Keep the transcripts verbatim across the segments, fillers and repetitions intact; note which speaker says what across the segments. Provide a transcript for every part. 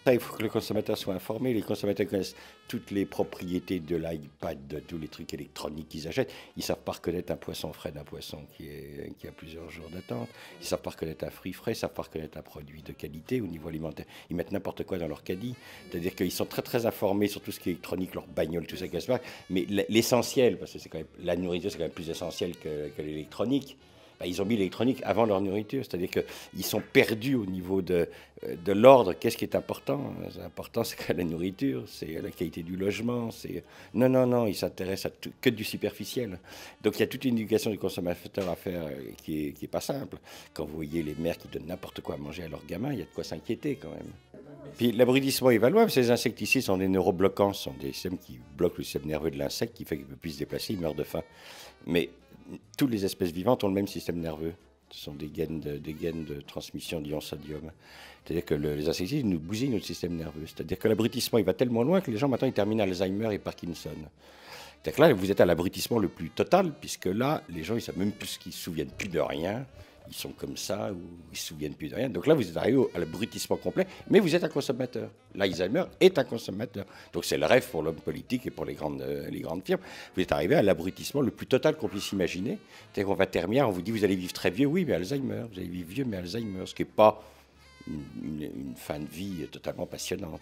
Speaker 1: Ça, il faut que le consommateur soit informé. Les consommateurs connaissent toutes les propriétés de l'iPad, de tous les trucs électroniques qu'ils achètent. Ils ne savent pas reconnaître un poisson frais d'un poisson qui, est, qui a plusieurs jours d'attente. Ils ne savent pas reconnaître un fruit frais, ils ne savent pas reconnaître un produit de qualité au niveau alimentaire. Ils mettent n'importe quoi dans leur caddie. C'est-à-dire qu'ils sont très très informés sur tout ce qui est électronique, leur bagnole, tout ça, qu'est-ce que c'est. Mais l'essentiel, parce que c'est quand même, la nourriture, c'est quand même plus essentiel que, que l'électronique. Ben, ils ont mis l'électronique avant leur nourriture, c'est-à-dire qu'ils sont perdus au niveau de, de l'ordre. Qu'est-ce qui est important? L'important, c'est que la nourriture, c'est la qualité du logement. C'est... Non, non, non, ils s'intéressent à tout, que du superficiel. Donc il y a toute une éducation du consommateur à faire qui n'est qui est pas simple. Quand vous voyez les mères qui donnent n'importe quoi à manger à leurs gamins, il y a de quoi s'inquiéter quand même. Puis l'abrutissement est valuable, ces insecticides sont des neurobloquants, ce sont des systèmes qui bloquent le système nerveux de l'insecte, qui fait qu'il ne peut plus se déplacer, il meurt de faim. Mais toutes les espèces vivantes ont le même système nerveux. Ce sont des gaines de, des gaines de transmission d'ion sodium. C'est-à-dire que le, les insecticides nous bousillent notre système nerveux. C'est-à-dire que l'abrutissement, il va tellement loin que les gens, maintenant, ils terminent Alzheimer et Parkinson. C'est-à-dire que là, vous êtes à l'abrutissement le plus total, puisque là, les gens, ils savent même plus qu'ils ne se souviennent plus de rien. Ils sont comme ça, ou ils ne se souviennent plus de rien. Donc là, vous êtes arrivé à l'abrutissement complet, mais vous êtes un consommateur. L'Alzheimer est un consommateur. Donc c'est le rêve pour l'homme politique et pour les grandes, euh, les grandes firmes. Vous êtes arrivé à l'abrutissement le plus total qu'on puisse imaginer. C'est-à-dire qu'on va terminer, on vous dit, vous allez vivre très vieux. Oui, mais Alzheimer. Vous allez vivre vieux, mais Alzheimer. Ce qui n'est pas une, une, une fin de vie totalement passionnante.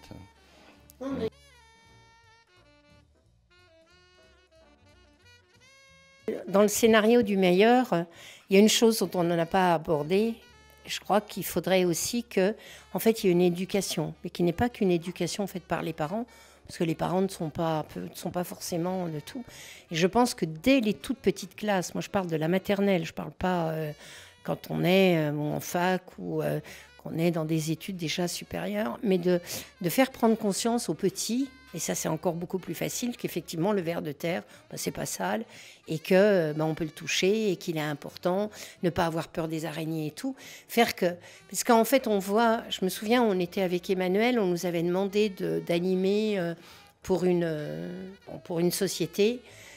Speaker 2: Dans le scénario du meilleur, il y a une chose dont on n'en a pas abordé. Je crois qu'il faudrait aussi que, en fait, il y ait une éducation, mais qui n'est pas qu'une éducation faite par les parents, parce que les parents ne sont pas, ne sont pas forcément de tout. Et je pense que dès les toutes petites classes, moi je parle de la maternelle, je ne parle pas euh, quand on est euh, bon, en fac ou euh, qu'on est dans des études déjà supérieures, mais de, de faire prendre conscience aux petits. Et ça, c'est encore beaucoup plus facile qu'effectivement, le ver de terre, ben, c'est pas sale, et que ben, on peut le toucher, et qu'il est important, ne pas avoir peur des araignées et tout. Faire que... Parce qu'en fait, on voit... Je me souviens, on était avec Emmanuel, on nous avait demandé d'animer euh, pour, une, euh, pour une société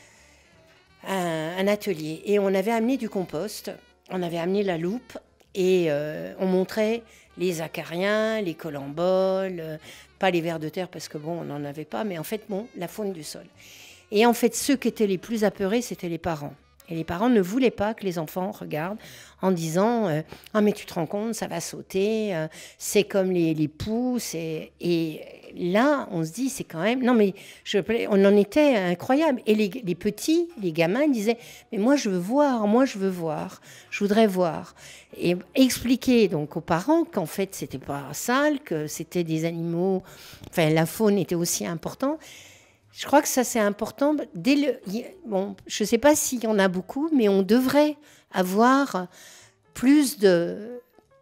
Speaker 2: un, un atelier. Et on avait amené du compost, on avait amené la loupe, et euh, on montrait les acariens, les colamboles, euh, pas les vers de terre parce que bon, on n'en avait pas, mais en fait, bon, la faune du sol. Et en fait, ceux qui étaient les plus apeurés, c'était les parents. Et les parents ne voulaient pas que les enfants regardent en disant euh, « Ah, mais tu te rends compte, ça va sauter, euh, c'est comme les, les pousses. » Et, et là, on se dit, c'est quand même... Non, mais je, on en était incroyable. Et les, les petits, les gamins, disaient « Mais moi, je veux voir, moi, je veux voir, je voudrais voir. » Et expliquer donc aux parents qu'en fait, c'était pas sale, que c'était des animaux... Enfin, la faune était aussi importante. Je crois que ça, c'est important. Dès le, bon, je ne sais pas s'il y en a beaucoup, mais on devrait avoir plus de...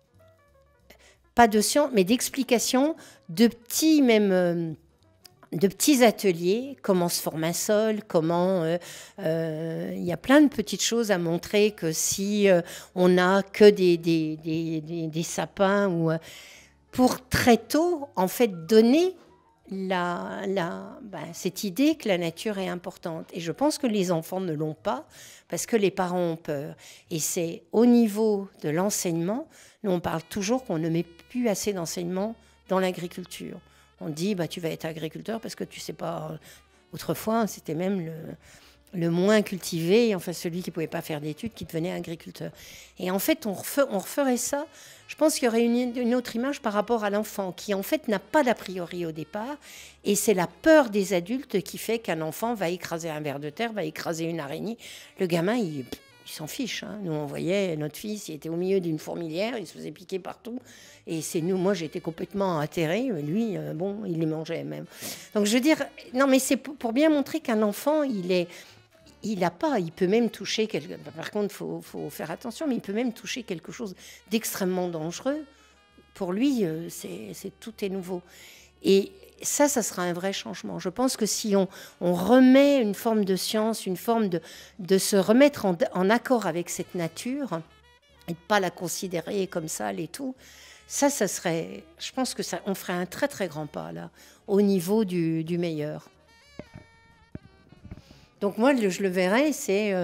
Speaker 2: Pas de science, mais d'explications, de petits, même... de petits ateliers, comment se forme un sol, comment... Euh, euh, il y a plein de petites choses à montrer que si euh, on n'a que des, des, des, des, des sapins, ou, euh, pour très tôt, en fait, donner... La, la, ben, cette idée que la nature est importante. Et je pense que les enfants ne l'ont pas parce que les parents ont peur. Et c'est au niveau de l'enseignement, nous on parle toujours qu'on ne met plus assez d'enseignement dans l'agriculture. On dit bah, tu vas être agriculteur parce que tu sais pas... Autrefois, c'était même le, le moins cultivé, enfin celui qui ne pouvait pas faire d'études, qui devenait agriculteur. Et en fait, on, refer, on referait ça. Je pense qu'il y aurait une, une autre image par rapport à l'enfant, qui en fait n'a pas d'a priori au départ, et c'est la peur des adultes qui fait qu'un enfant va écraser un ver de terre, va écraser une araignée. Le gamin, il, il s'en fiche. Hein. Nous, on voyait notre fils, il était au milieu d'une fourmilière, il se faisait piquer partout, et c'est nous, moi j'étais complètement atterrée, lui, euh, bon, il les mangeait même. Donc je veux dire, non mais c'est pour, pour bien montrer qu'un enfant, il est... Il n'a pas, il peut même toucher, quelque, par contre, il faut, faut faire attention, mais il peut même toucher quelque chose d'extrêmement dangereux. Pour lui, c'est, c'est, tout est nouveau. Et ça, ça sera un vrai changement. Je pense que si on, on remet une forme de science, une forme de, de se remettre en, en accord avec cette nature, et de ne pas la considérer comme sale et tout, ça, ça serait, je pense que ça, on ferait un très très grand pas là, au niveau du, du meilleur. Donc moi, je le verrais, c'est... Euh,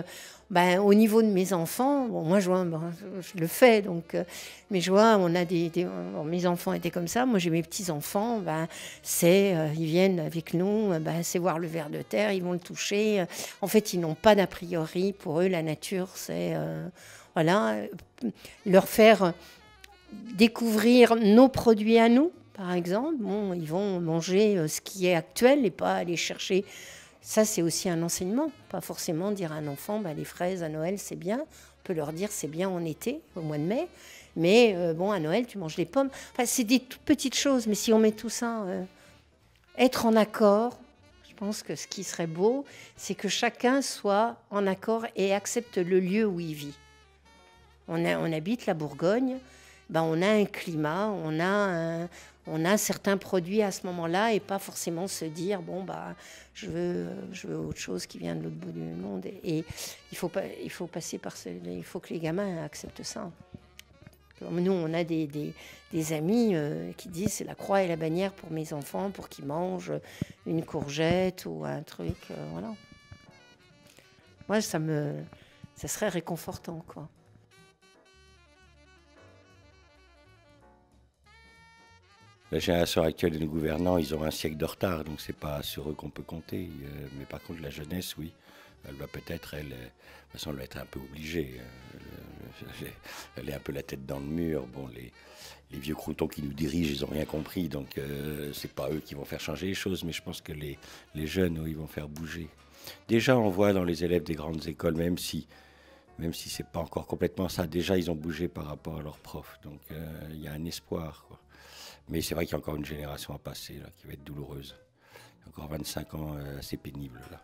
Speaker 2: Ben, au niveau de mes enfants, bon, moi je vois, ben, je le fais, donc, euh, mais je vois, on a des, des bon, mes enfants étaient comme ça, moi j'ai mes petits-enfants, ben, c'est, euh, ils viennent avec nous, ben, c'est voir le ver de terre, ils vont le toucher. En fait, ils n'ont pas d'a priori, pour eux, la nature, c'est, euh, voilà, leur faire découvrir nos produits à nous, par exemple. Bon, ils vont manger ce qui est actuel et pas aller chercher. Ça, c'est aussi un enseignement. Pas forcément dire à un enfant, bah, les fraises à Noël, c'est bien. On peut leur dire, c'est bien en été, au mois de mai. Mais euh, bon, à Noël, tu manges des pommes. Enfin, c'est des toutes petites choses. Mais si on met tout ça, euh, être en accord, je pense que ce qui serait beau, c'est que chacun soit en accord et accepte le lieu où il vit. On, a, on habite la Bourgogne. Ben, on a un climat, on a, un, on a certains produits à ce moment-là et pas forcément se dire, bon, bah, je veux, je veux autre chose qui vient de l'autre bout du monde. Et il faut, pas, il faut passer par ce, il faut que les gamins acceptent ça. Nous, on a des, des, des amis euh, qui disent, c'est la croix et la bannière pour mes enfants, pour qu'ils mangent une courgette ou un truc, euh, voilà. Moi, ça me, ça serait réconfortant, quoi.
Speaker 1: La génération actuelle de nos gouvernants, ils ont un siècle de retard, donc c'est pas sur eux qu'on peut compter. Euh, mais par contre, la jeunesse, oui, elle va peut-être, elle, de toute façon, elle va être un peu obligée. Euh, elle est un peu la tête dans le mur. Bon, les, les vieux croutons qui nous dirigent, ils n'ont rien compris, donc euh, c'est pas eux qui vont faire changer les choses, mais je pense que les, les jeunes, eux, ils vont faire bouger. Déjà, on voit dans les élèves des grandes écoles, même si, même si c'est pas encore complètement ça, déjà, ils ont bougé par rapport à leurs profs. Donc, il euh, y a un espoir, quoi. Mais c'est vrai qu'il y a encore une génération à passer, là, qui va être douloureuse. Encore vingt-cinq ans euh, assez pénibles, là.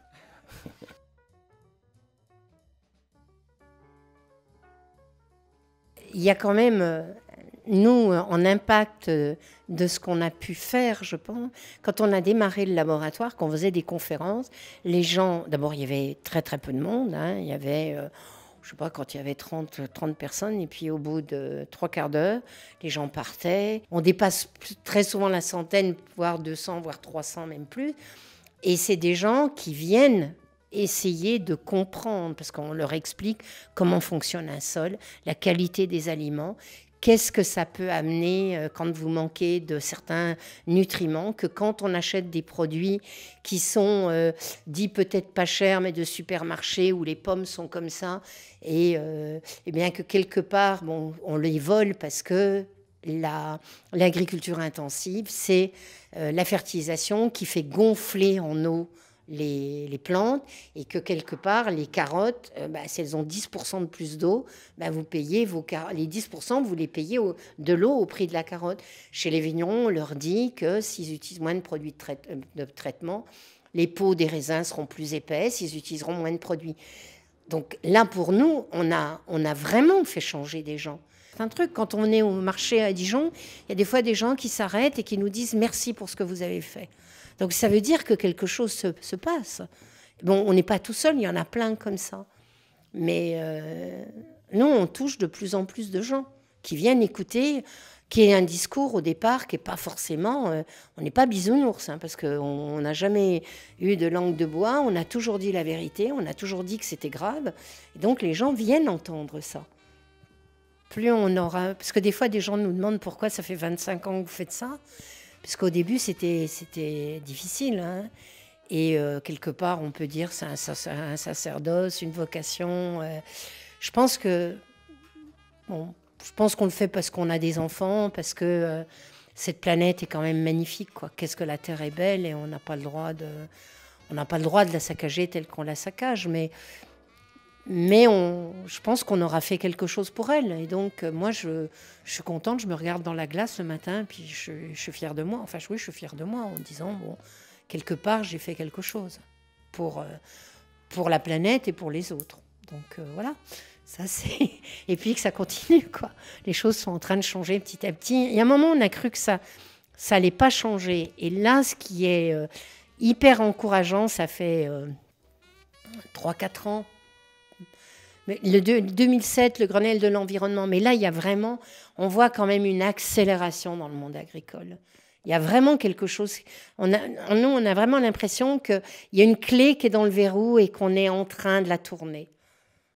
Speaker 2: Il y a quand même, euh, nous, en impact de ce qu'on a pu faire, je pense. Quand on a démarré le laboratoire, quand on faisait des conférences, les gens, d'abord, il y avait très très peu de monde. Hein, il y avait... Euh, je sais pas, quand il y avait trente, trente personnes, et puis au bout de trois quarts d'heure, les gens partaient. On dépasse très souvent la centaine, voire deux cents, voire trois cents, même plus. Et c'est des gens qui viennent essayer de comprendre, parce qu'on leur explique comment fonctionne un sol, la qualité des aliments, qu'est-ce que ça peut amener quand vous manquez de certains nutriments, que quand on achète des produits qui sont euh, dits peut-être pas chers, mais de supermarché, où les pommes sont comme ça, et, euh, et bien que quelque part, bon, on les vole parce que la, l'agriculture intensive, c'est euh, la fertilisation qui fait gonfler en eau Les, les plantes, et que quelque part, les carottes, euh, bah, si elles ont dix pour cent de plus d'eau, bah, vous payez vos car- les dix pour cent, vous les payez au, de l'eau au prix de la carotte. Chez les vignerons, on leur dit que s'ils utilisent moins de produits de, trai- de traitement, les peaux des raisins seront plus épaisses, ils utiliseront moins de produits. Donc là, pour nous, on a, on a vraiment fait changer des gens. C'est un truc, quand on est au marché à Dijon, il y a des fois des gens qui s'arrêtent et qui nous disent « merci pour ce que vous avez fait ». Donc ça veut dire que quelque chose se, se passe. Bon, on n'est pas tout seul, il y en a plein comme ça. Mais euh, nous, on touche de plus en plus de gens qui viennent écouter, qui est un discours au départ qui n'est pas forcément... Euh, on n'est pas bisounours, hein, parce qu'on n'a jamais eu de langue de bois, on a toujours dit la vérité, on a toujours dit que c'était grave. Et donc les gens viennent entendre ça. Plus on aura... Parce que des fois, des gens nous demandent pourquoi ça fait vingt-cinq ans que vous faites ça. Parce qu'au début, c'était, c'était difficile. Hein. Et euh, quelque part, on peut dire c'est un, un sacerdoce, une vocation. Euh, je pense que, bon, je pense qu'on le fait parce qu'on a des enfants, parce que euh, cette planète est quand même magnifique, quoi. Qu'est-ce que la Terre est belle, et on n'a pas le droit de, on n'a pas le droit de la saccager telle qu'on la saccage. Mais, mais on, je pense qu'on aura fait quelque chose pour elle. Et donc, euh, moi, je, je suis contente. Je me regarde dans la glace le matin, puis je, je suis fière de moi. Enfin, oui, je suis fière de moi en disant, bon, quelque part, j'ai fait quelque chose pour, euh, pour la planète et pour les autres. Donc, euh, voilà. Ça, c'est... Et puis que ça continue, quoi. Les choses sont en train de changer petit à petit. Il y a un moment, on a cru que ça ça n'allait pas changer. Et là, ce qui est euh, hyper encourageant, ça fait euh, trois quatre ans. Mais le deux mille sept, le Grenelle de l'environnement. Mais là, il y a vraiment... On voit quand même une accélération dans le monde agricole. Il y a vraiment quelque chose... On a, nous, on a vraiment l'impression qu'il y a une clé qui est dans le verrou et qu'on est en train de la tourner.